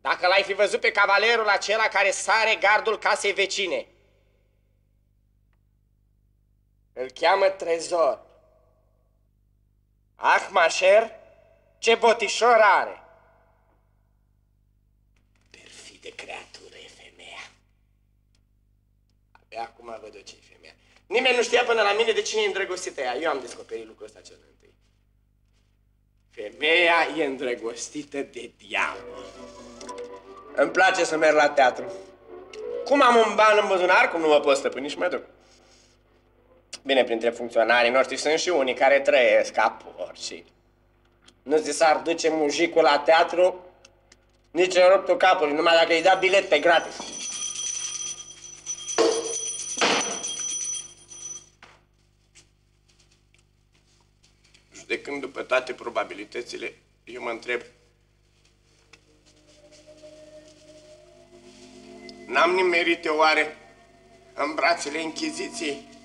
Dacă l-ai fi văzut pe cavalerul acela care sare gardul casei vecine. Îl cheamă Trezor. Ah, mașer, ce botișor are! Perfidă creatură e femeia. Abia acum văd eu ce-i femeia. Nimeni nu știa până la mine de cine e îndrăgostită ea. Eu am descoperit lucrul ăsta cel întâi. Femeia e îndrăgostită de diavol. Îmi place să merg la teatru. Cum am un ban în buzunar, cum nu mă pot stăpâni și mă duc. Bine, printre funcționarii noștri sunt și unii care trăiesc ca porci. Nu ți s-ar duce mujicul la teatru nici în ruptul capului, numai dacă îi da bilet pe gratis. Judecând după toate probabilitățile, eu mă întreb, n-am nimerit eu oare în brațele Inchiziției?